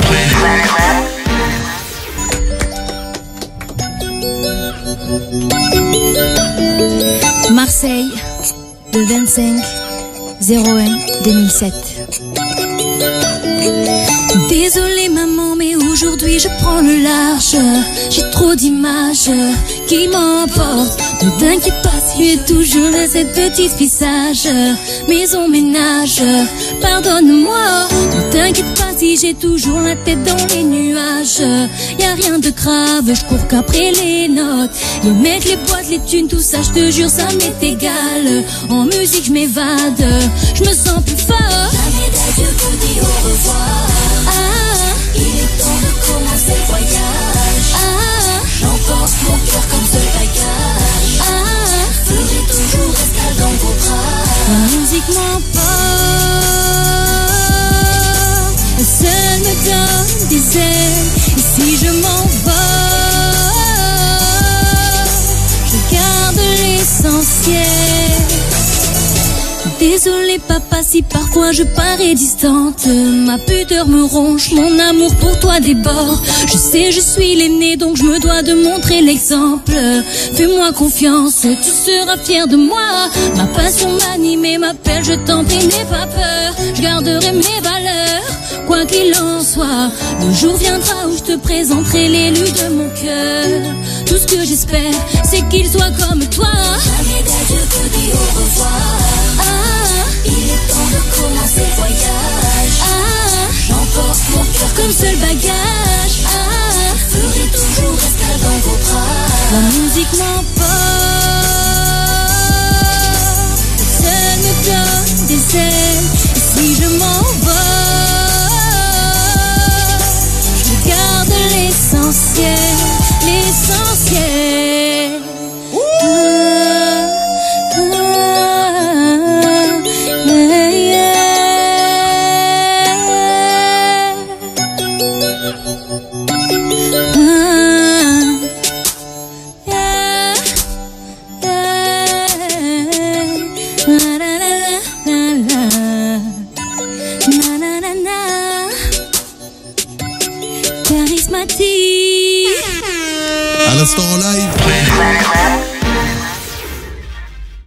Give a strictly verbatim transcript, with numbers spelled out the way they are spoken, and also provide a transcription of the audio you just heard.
Marseille, le vingt-cinq zéro un deux mille sept. Désolée maman, mais aujourd'hui je prends le large. J'ai trop d'images qui m'emportent. Ne t'inquiète pas, si tu es toujours de cette petite fille sage. Maison, ménage, pardonne-moi. Ne t'inquiète pas si j'ai toujours la tête dans les nuages. Y'a rien de grave, je cours qu'après les notes. Les mecs, les boîtes, les thunes, tout ça, je te jure, ça m'est égal. En musique, je m'évade, je me sens plus fort. Jamais d'adieu pour dire au revoir. Ah, il est temps de commencer le voyage. Ah, j'emporte mon cœur comme seul bagage. Ah, ferai toujours escale dans vos bras. la musique m'emporte, seul me donne des ailes. Et si je m'envole, je garde l'essentiel. Désolée papa si parfois je parais distante. Ma pudeur me ronge, mon amour pour toi déborde. Je sais je suis l'aîné donc je me dois de montrer l'exemple. Fais-moi confiance, tu seras fier de moi. Ma passion m'anime et m'appelle, je t'en prie n'aie pas peur. Je garderai mes valeurs, quoi qu'il en soit. Le jour viendra où je te présenterai l'élu de mon cœur. Tout ce que j'espère c'est qu'il soit comme toi. Jamais d'adieu pour dire au revoir. Il est temps de commencer le voyage. Ah, j'emporte mon cœur comme seul bagage. Ah, ferai toujours escale dans vos bras. la musique m'emporte, seul me donne des ailes. Et si je m'envole, je garde l'essentiel, l'essentiel. Ah, ah, yeah, yeah. Ah, yeah, yeah. La, la, la, la, la. Na, na, na, na. Charismatique. À l'instant en live.